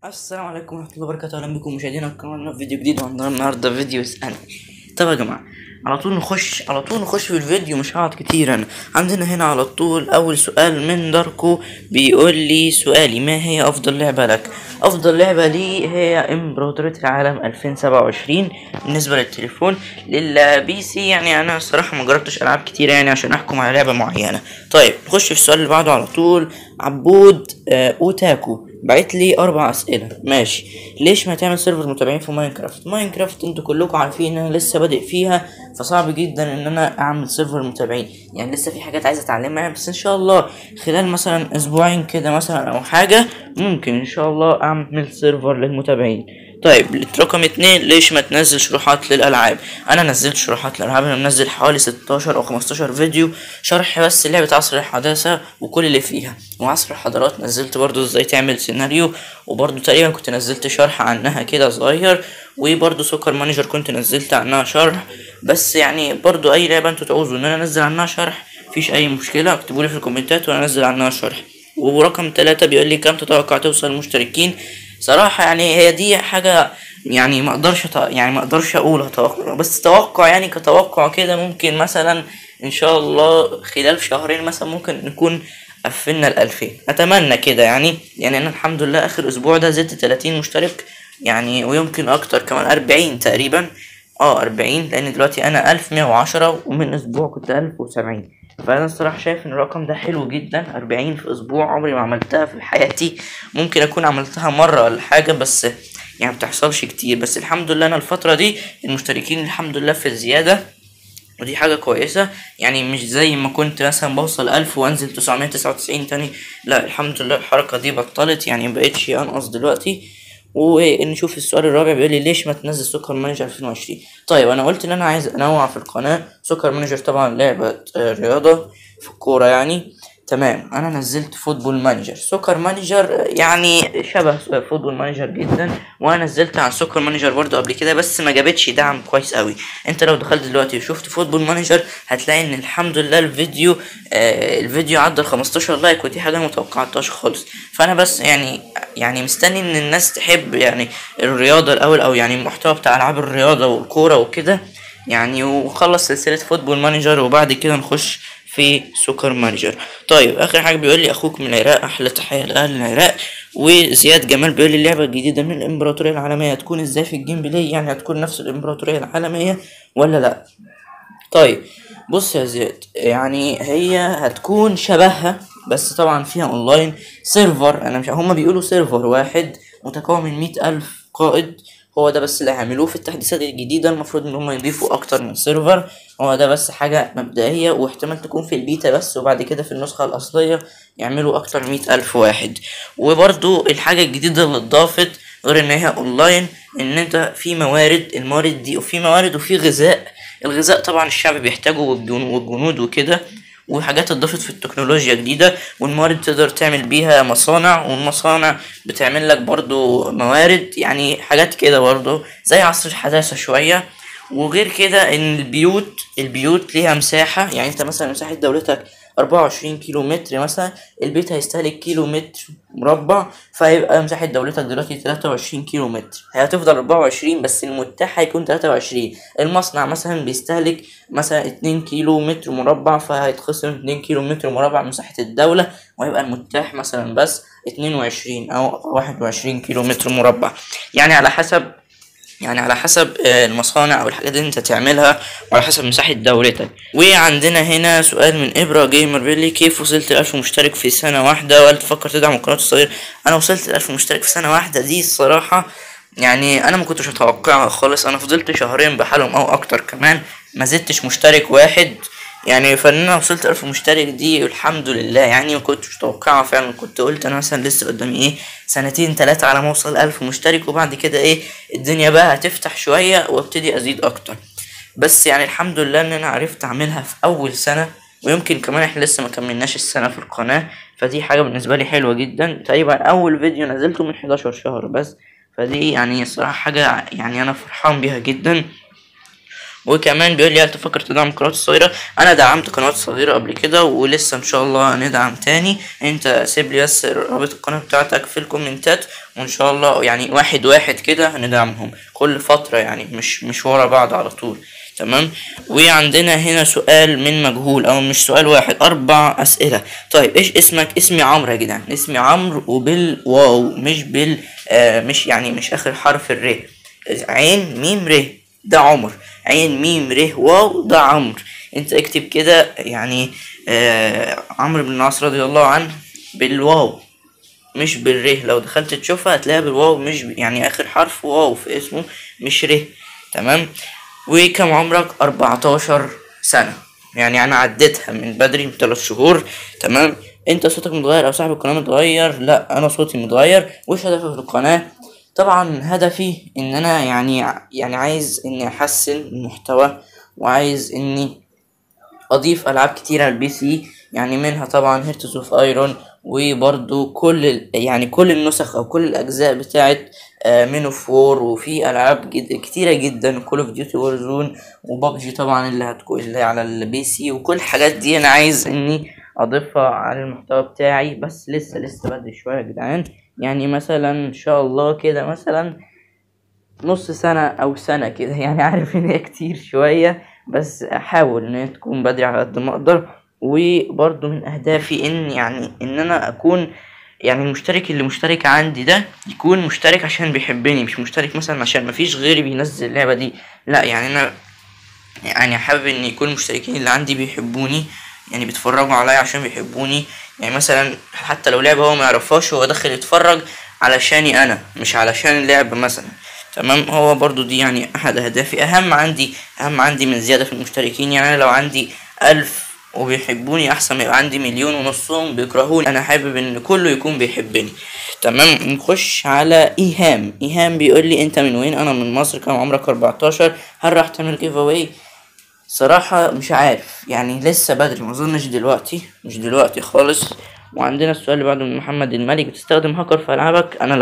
السلام عليكم ورحمة الله وبركاته. أهلا بكم مشاهدينا الكرام في فيديو جديد. وعندنا النهاردة فيديو اسألني. طب يا جماعة، على طول نخش في الفيديو، مش هقعد كتير. أنا عندنا هنا على طول أول سؤال من داركو، بيقول لي سؤالي: ما هي أفضل لعبة لك؟ أفضل لعبة لي هي إمبراطورية العالم 2027 بالنسبة للتليفون. للبي سي يعني أنا الصراحة ما جربتش ألعاب كتير يعني عشان أحكم على لعبة معينة. طيب نخش في السؤال اللي بعده على طول. عبود أوتاكو بعت لي 4 اسئله. ماشي، ليش ما تعمل سيرفر متابعين في ماينكرافت انتوا كلكم عارفين ان انا لسه بادئ فيها، فصعب جدا ان انا اعمل سيرفر متابعين. يعني لسه في حاجات عايز اتعلمها يعني، بس ان شاء الله خلال مثلا اسبوعين كده مثلا او حاجه ممكن ان شاء الله اعمل سيرفر للمتابعين. طيب رقم 2: ليش ما تنزل شروحات للالعاب؟ انا نزلت شروحات للالعاب، انا منزل حوالي 16 او 15 فيديو شرح بس لعبه عصر الحداثه وكل اللي فيها، وعصر الحضارات نزلت برضو ازاي تعمل سيناريو، وبرضو تقريبا كنت نزلت شرح عنها كده صغير، وبرضو سوكر مانجر كنت نزلت عنها شرح. بس يعني برضو اي لعبه انتوا تعوزوا ان انا انزل عنها شرح مفيش اي مشكله، اكتبولي في الكومنتات وانا انزل عنها شرح. ورقم 3 بيقول لي: كم تتوقع توصل المشتركين؟ صراحة يعني هي دي حاجة يعني ما اقدرش اقول توقع، بس توقع يعني كتوقع كده ممكن مثلا ان شاء الله خلال شهرين مثلا ممكن نكون قفلنا ال2000. اتمنى كده يعني انا الحمد لله اخر اسبوع ده زدت 30 مشترك يعني، ويمكن اكتر كمان 40 تقريبا. 40 لان دلوقتي انا 1110 ومن اسبوع كنت 1070. فانا الصراحه شايف ان الرقم ده حلو جدا. 40 في اسبوع عمري ما عملتها في حياتي، ممكن اكون عملتها مره ولا حاجه بس يعني بتحصلش كتير. بس الحمد لله انا الفتره دي المشتركين الحمد لله في الزياده، ودي حاجة كويسة. يعني مش زي ما كنت مثلا بوصل 1000 وانزل 999 تاني، لا الحمد لله الحركة دي بطلت يعني مبقتش انقص دلوقتي. ونشوف السؤال الرابع، بيقول لي: ليش ما تنزل سوكر مانجر 2020؟ طيب انا قلت ان انا عايز انوع في القناة. سوكر مانجر طبعا لعبة رياضة في الكورة يعني. تمام، انا نزلت فوتبول مانجر. سوكر مانجر يعني شبه فوتبول مانجر جدا، وانا نزلت عن سوكر مانجر برضو قبل كده بس ما جابتش دعم كويس قوي. انت لو دخلت دلوقتي وشفت فوتبول مانجر هتلاقي ان الحمد لله الفيديو عدى 15 لايك، ودي حاجه متوقعتهاش خالص. فانا بس يعني مستني ان الناس تحب يعني الرياضه الاول، او يعني المحتوى بتاع العاب الرياضه والكوره وكده يعني، وخلص سلسله فوتبول مانجر وبعد كده نخش في سوكر مانجر. طيب اخر حاجه بيقول لي: اخوك من العراق، احلى تحيه لاهل العراق. وزياد جمال بيقول لي: اللعبه الجديده من الامبراطوريه العالميه هتكون ازاي في الجيم بلاي؟ يعني هتكون نفس الامبراطوريه العالميه ولا لا؟ طيب بص يا زياد، يعني هي هتكون شبهها بس طبعا فيها اونلاين سيرفر. انا مش هما بيقولوا سيرفر واحد متكون من 100,000 قائد، هو ده بس اللي هيعملوه في التحديثات الجديدة. المفروض ان هما يضيفوا اكتر من سيرفر، هو ده بس حاجة مبدئية، واحتمال تكون في البيتا بس، وبعد كده في النسخة الاصلية يعملوا اكتر من 100,000 واحد. وبرضو الحاجة الجديدة اللي اتضافت غير ان هي اونلاين، ان انت في الموارد دي، وفي موارد وفي غذاء. الغذاء طبعا الشعب بيحتاجه والجنود وكده، وحاجات اتضافت في التكنولوجيا جديدة. والموارد تقدر تعمل بيها مصانع، والمصانع بتعمل لك برضو موارد، يعني حاجات كده برضو زي عصر الحداثة شوية. وغير كده ان البيوت ليها مساحة، يعني انت مثلا مساحة دولتك 24 كيلو متر مثلا، البيت هيستهلك كيلو متر مربع، فهيبقى مساحة دولتك دلوقتي 23 كيلو متر، هي هتفضل 24 بس المتاح هيكون 23. المصنع مثلا بيستهلك مثلا 2 كيلو متر مربع، فهيتخصم 2 كيلو متر مربع مساحة الدولة، وهيبقى المتاح مثلا بس 22 أو 21 كيلو متر مربع. يعني على حسب المصانع او الحاجات اللي انت تعملها، وعلى حسب مساحة دولتك. وعندنا هنا سؤال من ابرا جيمر بيقول لي: كيف وصلت 1000 مشترك في سنة واحدة؟ وهل تفكر تدعم القناة الصغيرة؟ انا وصلت 1000 مشترك في سنة واحدة، دي الصراحة يعني انا ما كنتش اتوقعها خالص. انا فضلت شهرين بحالهم او اكتر كمان ما زدتش مشترك واحد يعني. فان انا وصلت 1000 مشترك دي الحمد لله، يعني ما كنتش متوقعها فعلا. كنت قلت انا مثلا لسه قدامي سنتين 3 على ما اوصل 1000 مشترك، وبعد كده الدنيا بقى هتفتح شوية وابتدي ازيد اكتر. بس يعني الحمد لله ان انا عرفت اعملها في اول سنة، ويمكن كمان احنا لسه ما كملناش السنة في القناة، فدي حاجة بالنسبة لي حلوة جدا. تقريبا اول فيديو نزلته من 11 شهر بس، فدي يعني الصراحة حاجة يعني انا فرحان بيها جدا. وكمان بيقول لي هل تفكر تدعم القنوات الصغيرة؟ انا دعمت قنوات صغيرة قبل كده ولسه ان شاء الله هندعم تاني. انت سيب لي بس رابط القناة بتاعتك في الكومنتات، وان شاء الله يعني واحد واحد كده هندعمهم كل فترة، يعني مش ورا بعض على طول. تمام. وعندنا هنا سؤال من مجهول، او مش سؤال واحد، 4 اسئلة. طيب ايش اسمك؟ اسمي عمرو يا جدعان، اسمي عمرو وبالواو مش بال مش يعني مش اخر حرف الر. عين ميم ر ده عمر، عين ميم ر واو ده عمرو. انت اكتب كده يعني عمرو بن العاص رضي الله عنه بالواو مش بالره. لو دخلت تشوفها هتلاقيها بالواو مش يعني اخر حرف واو في اسمه مش ره. تمام. وكم عمرك؟ 14 سنة، يعني انا عديتها من بدري من 3 شهور. تمام. انت صوتك متغير او صاحب القناة متغير؟ لا انا صوتي متغير. وش هدفي في القناة؟ طبعا هدفي ان انا يعني عايز اني احسن المحتوى، وعايز اني اضيف العاب كتيره على البي سي، يعني منها طبعا هيرتز اوف ايرون، وبرضو يعني كل النسخ او كل الاجزاء بتاعت مين اوف وور، وفي العاب كتيره جدا، كول اوف ديوتي وور زون، وبابجي طبعا اللي هتكون اللي على البي سي. وكل الحاجات دي انا عايز اني اضيفها على المحتوى بتاعي، بس لسه بدري شويه يا جدعان. يعني مثلا ان شاء الله كده مثلا نص سنة أو سنة كده، يعني عارف إن هي كتير شوية، بس أحاول إن هي تكون بدري على قد ما أقدر. وبرضه من أهدافي إن أنا أكون يعني المشترك اللي مشترك عندي ده يكون مشترك عشان بيحبني، مش مشترك مثلا عشان مفيش غيري بينزل اللعبة دي. لا يعني أنا يعني حابب إن يكون المشتركين اللي عندي بيحبوني، يعني بيتفرجوا عليا عشان بيحبوني. يعني مثلا حتى لو لعبة هو معرفهاش هو داخل يتفرج علشاني أنا، مش علشان اللعبة مثلا. تمام. هو برضو دي يعني احد اهدافي. اهم عندي من زيادة في المشتركين. يعني انا لو عندي 1000 وبيحبوني احسن ما يبقى عندي 1,000,000 ونصهم بيكرهوني. انا حابب ان كله يكون بيحبني. تمام. نخش على ايهام بيقول لي انت من وين؟ انا من مصر. كم عمرك؟ 14. هل راح تعمل جيف اواي؟ صراحة مش عارف، يعني لسه بدري، ما اظنش دلوقتي، مش دلوقتي خالص. وعندنا السؤال اللي بعده من محمد الملك، بتستخدم هاكر في العابك؟ انا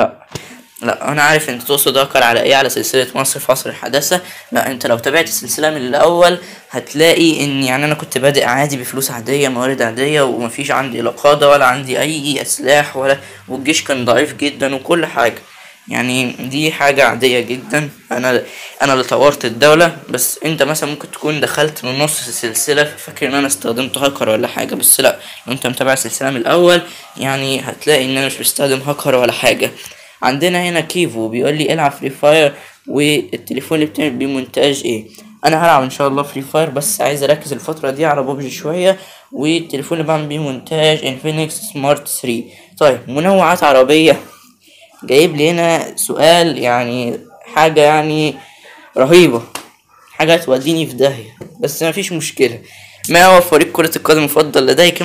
لا انا عارف انت تقصد هاكر على ايه، على سلسلة مصر في عصر الحداثة. لا انت لو تابعت السلسلة من الاول هتلاقي ان يعني انا كنت بادئ عادي بفلوس عادية، موارد عادية، ومفيش عندي لا قادة ولا عندي اي اسلاح والجيش كان ضعيف جدا وكل حاجة. يعني دي حاجة عادية جدا. انا اللي طورت الدولة. بس انت مثلا ممكن تكون دخلت من نص السلسلة فاكر ان انا استخدمت هاكر ولا حاجة، بس لا، لو انت متابع السلسلة من الاول يعني هتلاقي ان انا مش بستخدم هاكر ولا حاجة. عندنا هنا كيفو بيقول لي العب فري فاير، والتليفون اللي بتعمل بيه مونتاج ايه؟ انا هلعب ان شاء الله فري فاير، بس عايز اركز الفترة دي على بوبجي شوية. والتليفون اللي بعمل بيه مونتاج انفينكس سمارت 3. طيب منوعات عربية، جايب لي هنا سؤال يعني حاجة يعني رهيبة، حاجة توديني في داهية، بس ما فيش مشكلة. ما هو فريق كرة القدم المفضل لديك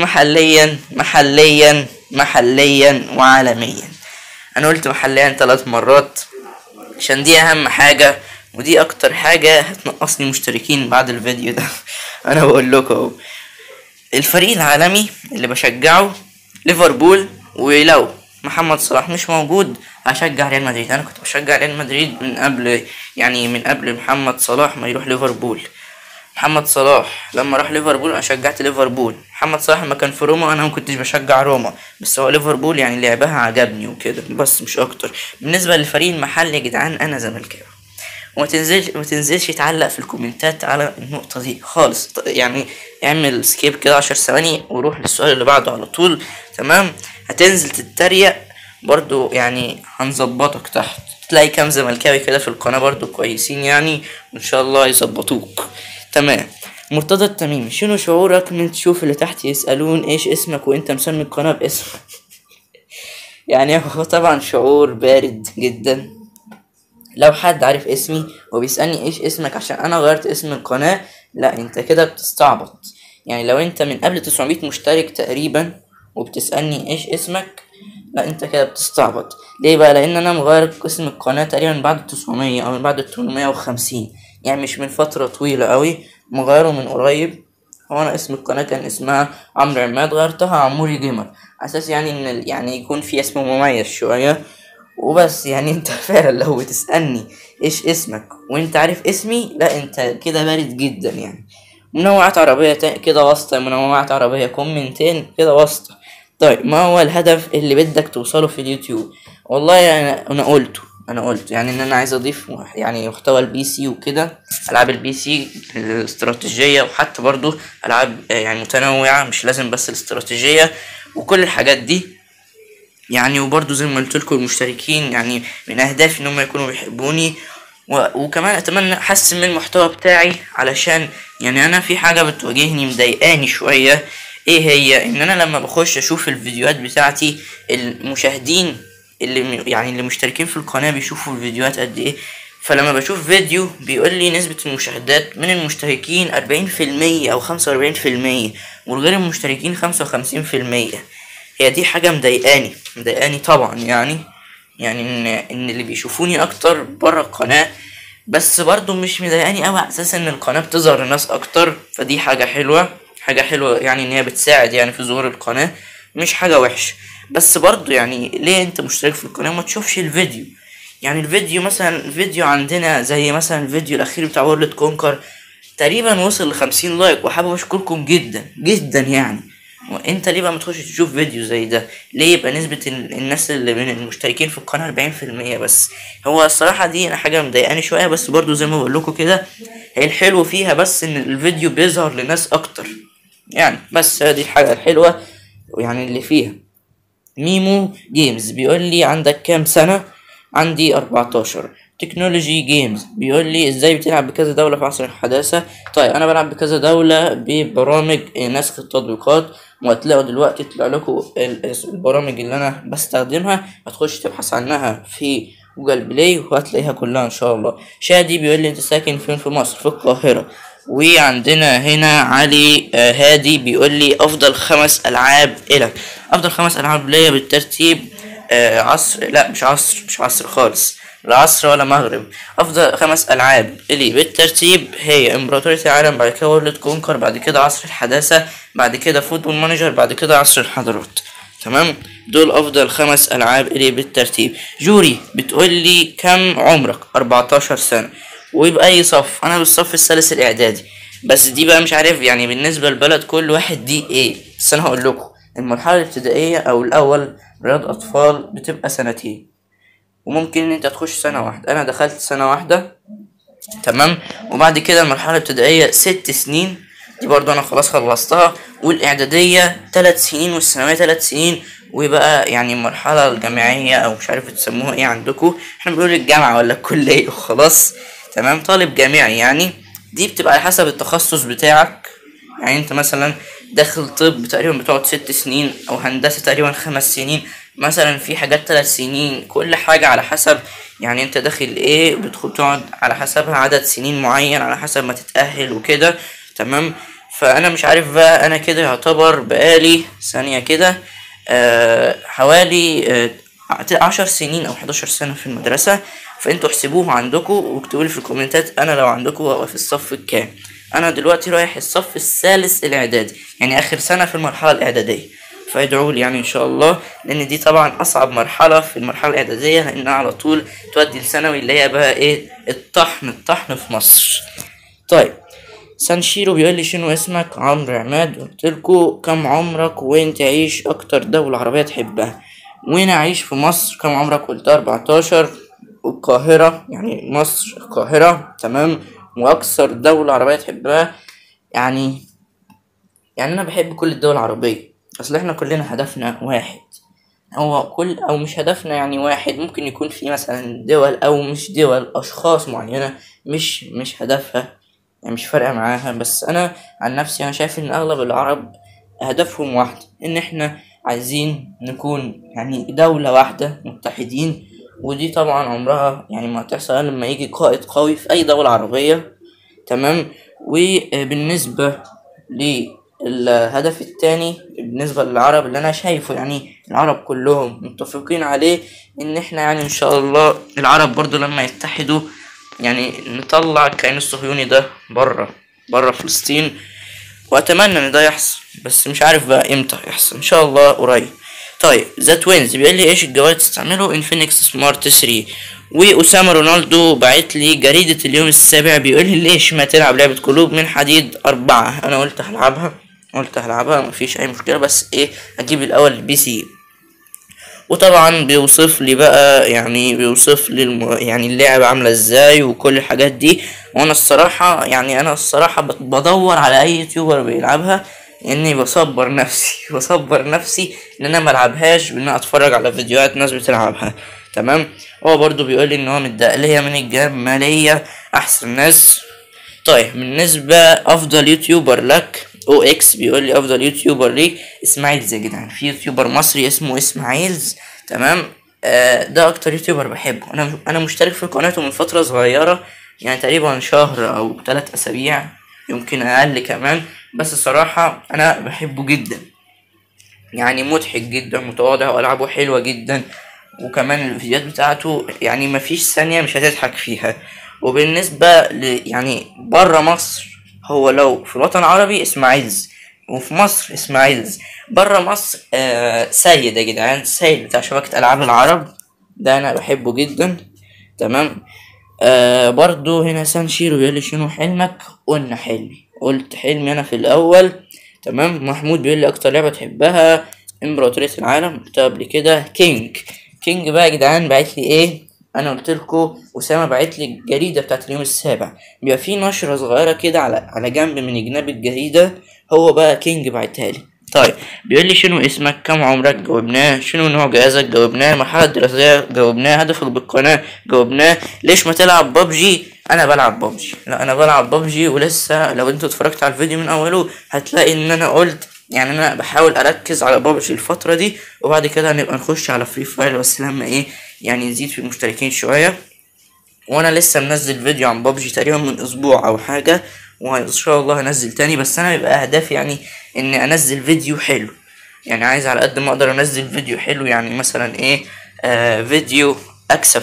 محليا وعالميا؟ انا قلت محليا 3 مرات عشان دي اهم حاجة، ودي اكتر حاجة هتنقصني مشتركين بعد الفيديو ده. انا بقول لكم اهو، الفريق العالمي اللي بشجعه ليفربول، ولو محمد صلاح مش موجود هشجع ريال مدريد. انا كنت بشجع ريال مدريد من قبل محمد صلاح ما يروح ليفربول. محمد صلاح لما راح ليفربول انا شجعت ليفربول. محمد صلاح لما كان في روما انا ما كنتش بشجع روما، بس هو ليفربول يعني لعبها عجبني وكده، بس مش اكتر. بالنسبه للفريق المحلي يا جدعان انا زملكاوي. وما تنزلش تعلق في الكومنتات على النقطه دي خالص، يعني اعمل سكيب كده 10 ثواني وروح للسؤال اللي بعده على طول. تمام. هتنزل تتريق برضو يعني هنظبطك تحت، تلاقي كام زملكاوي كده في القناه برضو كويسين يعني، وان شاء الله يظبطوك. تمام. مرتضى التميمي، شنو شعورك من تشوف اللي تحت يسألون ايش اسمك وانت مسمي القناة باسمك؟ يعني هو طبعا شعور بارد جدا لو حد عارف اسمي وبيسألني ايش اسمك عشان انا غيرت اسم القناة. لا انت كده بتستعبط. يعني لو انت من قبل 900 مشترك تقريبا وبتسألني ايش اسمك، لا انت كده بتستعبط. ليه بقى؟ لان انا مغير اسم القناة تقريبا بعد 900 او من بعد 850، يعني مش من فترة طويلة قوي، مغيره من قريب. هو انا اسم القناة كان اسمها عمرو عماد، غيرتها عموري جيمر، اساس يعني ان يعني يكون في اسم مميز شوية. وبس. يعني انت فعلا لو تسألني ايش اسمك وانت عارف اسمي، لا انت كده بارد جدا يعني. منوعات عربية كده واسطة، منوعات عربية كومنتين كده واسطة. طيب ما هو الهدف اللي بدك توصله في اليوتيوب؟ والله انا قلت يعني ان انا عايز اضيف يعني محتوى البي سي وكده، العاب البي سي الاستراتيجية، وحتى برضو العاب يعني متنوعة، مش لازم بس الاستراتيجية وكل الحاجات دي يعني. وبرضو زي ما قلت لكم المشتركين يعني من اهدافي ان هم يكونوا بيحبوني، وكمان اتمنى احسن من المحتوى بتاعي، علشان يعني انا في حاجه بتواجهني مضايقاني شويه. ايه هي؟ ان انا لما بخش اشوف الفيديوهات بتاعتي، المشاهدين اللي مشتركين في القناه بيشوفوا الفيديوهات قد ايه. فلما بشوف فيديو بيقول لي نسبة المشاهدات من المشتركين 40% أو 45%، والغير المشتركين 55%. هي دي حاجة مضايقاني طبعا يعني ان اللي بيشوفوني اكتر برا القناة، بس برضو مش مضايقاني اوي على اساس ان القناة بتظهر لناس اكتر. فدي حاجة حلوة يعني ان هي بتساعد يعني في ظهور القناة، مش حاجة وحشة. بس برضو يعني ليه انت مشترك في القناة وما تشوفش الفيديو؟ يعني الفيديو مثلا، الفيديو عندنا زي مثلا الفيديو الاخير بتاع وورلد كونكر تقريبا وصل ل50 لايك، وحابب اشكركم جدا جدا يعني. وانت ليه بقى ما تخش تشوف فيديو زي ده؟ ليه يبقى نسبة الناس اللي من المشتركين في القناة 40% بس؟ هو الصراحة دي انا حاجة مضايقاني شوية، بس برضو زي ما بقول لكم كده، هي الحلو فيها بس ان الفيديو بيظهر لناس اكتر يعني. بس هذه الحاجة الحلوة يعني اللي فيها. ميمو جيمز بيقول لي عندك كام سنة؟ عندي 14. تكنولوجي جيمز بيقول لي ازاي بتلعب بكذا دولة في عصر الحداثة؟ طيب انا بلعب بكذا دولة ببرامج نسخ التطبيقات، وهتلاقوا دلوقتي طلع لكم البرامج اللي انا بستخدمها، هتخش تبحث عنها في جوجل بلاي وهتلاقيها كلها ان شاء الله. شادي بيقول لي انت ساكن فين في مصر؟ في القاهرة. وعندنا هنا علي هادي بيقول لي افضل 5 العاب الك. افضل 5 العاب ليا بالترتيب عصر، لا مش عصر خالص، لا عصر ولا مغرب. افضل 5 العاب الي بالترتيب هي امبراطورية العالم، بعد كده وورلد كونكر، بعد كده عصر الحداثة، بعد كده فوتبول مانجر، بعد كده عصر الحضارات. تمام، دول افضل 5 العاب الي بالترتيب. جوري بتقول لي كم عمرك؟ 14 سنة. وبأي صف؟ انا بالصف الثالث الاعدادي. بس دي بقى مش عارف يعني بالنسبة للبلد كل واحد دي ايه، بس انا هقول لكم المرحلة الابتدائية او الاول رياض اطفال بتبقى 2 سنين، وممكن ان انت تخش سنة واحدة. انا دخلت سنة واحدة، تمام. وبعد كده المرحلة الابتدائية 6 سنين، دي برضو انا خلاص خلصتها. والاعدادية 3 سنين، والثانوية 3 سنين. وبقى يعني المرحلة الجامعية او مش عارف تسموها ايه عندكم، احنا بنقول الجامعة ولا الكلية وخلاص. تمام، طالب جامعي يعني. دي بتبقى على حسب التخصص بتاعك. يعني انت مثلا داخل طب تقريبا بتقعد 6 سنين، او هندسة تقريبا 5 سنين، مثلا في حاجات 3 سنين، كل حاجة على حسب يعني انت داخل ايه، بتقعد على حسبها عدد سنين معين على حسب ما تتأهل وكده. تمام. فانا مش عارف بقى، انا كده يعتبر بقالي ثانية كده حوالي 10 سنين او 11 سنة في المدرسة. فانتوا احسبوه عندكم واكتبوا لي في الكومنتات انا لو عندكم هبقى في الصف الكام. انا دلوقتي رايح الصف الثالث الاعدادي، يعني اخر سنة في المرحلة الاعدادية. فادعوا لي يعني ان شاء الله، لان دي طبعا اصعب مرحلة في المرحلة الاعدادية، لانها على طول تودي الثانوي اللي هي بقى ايه، الطحن في مصر. طيب سانشيرو بيقول لي شنو اسمك؟ عمرو عماد. قلتلكوا كم عمرك وين تعيش اكتر دولة عربية تحبها؟ وين اعيش في مصر؟ كم عمرك؟ قلت 14. والقاهرة يعني مصر القاهرة، تمام. واكثر دولة عربية تحبها يعني انا بحب كل الدول العربية، اصل احنا كلنا هدفنا واحد. هو كل او مش هدفنا يعني واحد، ممكن يكون في مثلا دول او مش دول، اشخاص معينة مش هدفها يعني، مش فارقة معاها. بس انا عن نفسي انا شايف ان اغلب العرب هدفهم واحد، ان احنا عايزين نكون يعني دولة واحدة متحدين. ودي طبعا عمرها يعني ما هتحصل إلا لما يجي قائد قوي في اي دولة عربية. تمام. وبالنسبة للهدف التاني بالنسبة للعرب اللي انا شايفه يعني العرب كلهم متفقين عليه، ان احنا يعني ان شاء الله العرب برضو لما يتحدوا يعني نطلع الكيان الصهيوني ده بره فلسطين. واتمنى ان ده يحصل، بس مش عارف بقى امتى يحصل، ان شاء الله قريب. طيب ذا توينز بيقول لي ايش الجوال تستعمله انفينكس سمارت 3. واسامه رونالدو بعت لي جريده اليوم السابع بيقول لي ليش ما تلعب لعبه قلوب من حديد 4. انا قلت هلعبها مفيش اي مشكله، بس ايه اجيب الاول البي سي. وطبعا بيوصف لي بقى، يعني بيوصف لي يعني اللعبة عاملة ازاي وكل الحاجات دي. وانا الصراحة يعني بدور على اي يوتيوبر بيلعبها، اني بصبر نفسي ان انا ملعبهاش، بان انا اتفرج على فيديوهات ناس بتلعبها. تمام. هو برضو بيقول لي ان هو متدقلية من الجمالية احسن ناس. طيب بالنسبة افضل يوتيوبر لك، او اكس بيقول لي افضل يوتيوبر ليك اسماعيلز يا جدعان. في يوتيوبر مصري اسمه اسماعيلز، تمام. ده اكتر يوتيوبر بحبه. انا مشترك في قناته من فترة صغيرة، يعني تقريبا شهر او 3 اسابيع، يمكن اقل كمان. بس الصراحة انا بحبه جدا، يعني مضحك جدا، متواضع، والعابه حلوة جدا. وكمان الفيديوهات بتاعته يعني مفيش ثانية مش هتضحك فيها. وبالنسبة يعني برا مصر، هو لو في الوطن العربي اسماعيلز، وفي مصر اسماعيلز. برا مصر سيد يا جدعان، سيد بتاع شبكة ألعاب العرب، ده أنا بحبه جدا. تمام. برضو هنا سانشيرو بيقول لي شنو حلمك؟ قلنا حلمي، قلت حلمي أنا في الأول. تمام. محمود بيقول لي أكتر لعبة تحبها امبراطورية العالم، قلتها قبل كده. كينج بقى يا جدعان بعت لي ايه؟ انا قلت لكم اسامه بعت لي الجريده بتاعت اليوم السابع، بيبقى في نشره صغيره كده على جنب من جناب الجريده، هو بقى كينج بعتها لي. طيب بيقول لي شنو اسمك؟ كم عمرك؟ جاوبناه. شنو نوع جهازك؟ جاوبناه. مرحله دراسيه؟ جاوبناه. هدفك بالقناه؟ جاوبناه. ليش ما تلعب ببجي؟ انا بلعب ببجي. لا انا بلعب ببجي، ولسه لو انتوا اتفرجت على الفيديو من اوله هتلاقي ان انا قلت يعني انا بحاول اركز على بابجي الفتره دي، وبعد كده هنبقى نخش على فري فاير، بس لما ايه يعني نزيد في المشتركين شويه. وانا لسه منزل فيديو عن بابجي تقريبا من اسبوع او حاجه، وان شاء الله هنزل تاني. بس انا بيبقى اهدافي يعني اني انزل فيديو حلو، يعني عايز على قد ما اقدر انزل فيديو حلو. يعني مثلا ايه، فيديو اكسب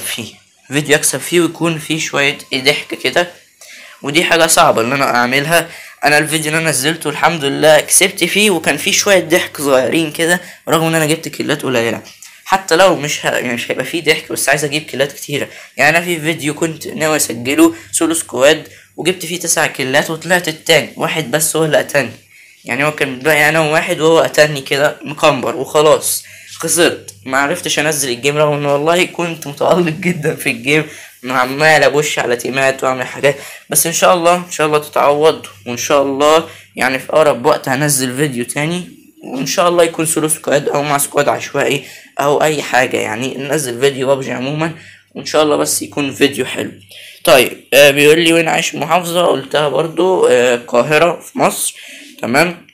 فيه ويكون فيه شويه ضحك كده، ودي حاجة صعبة ان انا اعملها. انا الفيديو اللي انا نزلته الحمد لله كسبت فيه، وكان فيه شوية ضحك صغيرين كده، رغم ان انا جبت كيلات قليلة. حتى لو يعني مش هيبقى فيه ضحك، بس عايز اجيب كيلات كتيرة. يعني انا في فيديو كنت ناوي اسجله سولو سكواد، وجبت فيه 9 كيلات وطلعت التاني، واحد بس هو اللي قتلني. يعني هو كان بقى انا وواحد، وهو قتلني كده مكمبر وخلاص. خسرت، ما عرفتش انزل الجيم، رغم ان والله كنت متألق جدا في الجيم، عمال ابش على تيمات واعمل حاجات. بس ان شاء الله تتعوض، وان شاء الله يعني في اقرب وقت هنزل فيديو تاني، وان شاء الله يكون سولو سكواد او مع سكواد عشوائي او اي حاجه، يعني ننزل فيديو ببجي عموما، وان شاء الله بس يكون فيديو حلو. طيب بيقول لي وين عايش محافظه؟ قلتها برضو القاهره في مصر. تمام.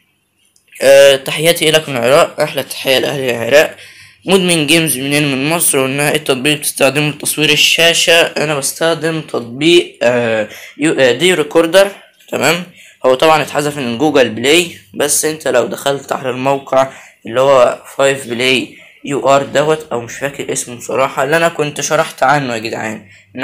تحياتي لك من العراق، احلى تحيه لاهل العراق. مدمن جيمز منين؟ من مصر. قلنا ايه التطبيق بتستخدمه لتصوير الشاشة؟ انا بستخدم تطبيق دي ريكوردر. تمام. هو طبعا اتحذف من جوجل بلاي، بس انت لو دخلت على الموقع اللي هو 5 بلاي يو ار دوت، او مش فاكر اسمه بصراحة، اللي انا كنت شرحت عنه يا جدعان،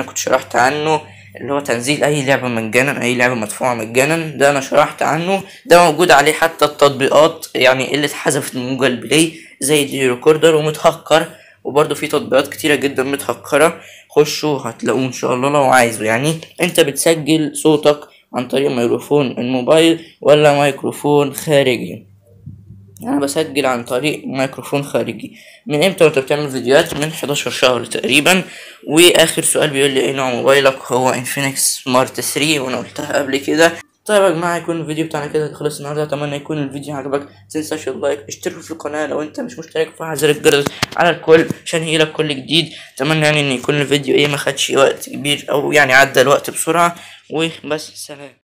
اللي هو تنزيل اي لعبة مجانا، اي لعبة مدفوعة مجانا، ده انا شرحت عنه. ده موجود عليه حتى التطبيقات يعني اللي اتحذفت من جوجل بلاي زي دي ريكوردر ومتهكر، وبرضه في تطبيقات كتيرة جدا متهكرة، خشوا هتلاقوه ان شاء الله لو عايزه. يعني انت بتسجل صوتك عن طريق ميكروفون الموبايل ولا ميكروفون خارجي؟ انا بسجل عن طريق ميكروفون خارجي. من امتى وانت بتعمل فيديوهات؟ من 11 شهر تقريبا. واخر سؤال بيقول لي ايه نوع موبايلك؟ هو انفينكس سمارت 3، وانا قلتها قبل كده. طيب يا جماعه يكون الفيديو بتاعنا كده خلص النهارده، اتمنى يكون الفيديو عجبك. متنساش اللايك، اشترك في القناه لو انت مش مشترك، وفعل زر الجرس على الكل عشان يجيلك كل جديد. اتمنى يعني ان يكون الفيديو ما خدش وقت كبير، او يعني عدى الوقت بسرعه. وبس، سلام.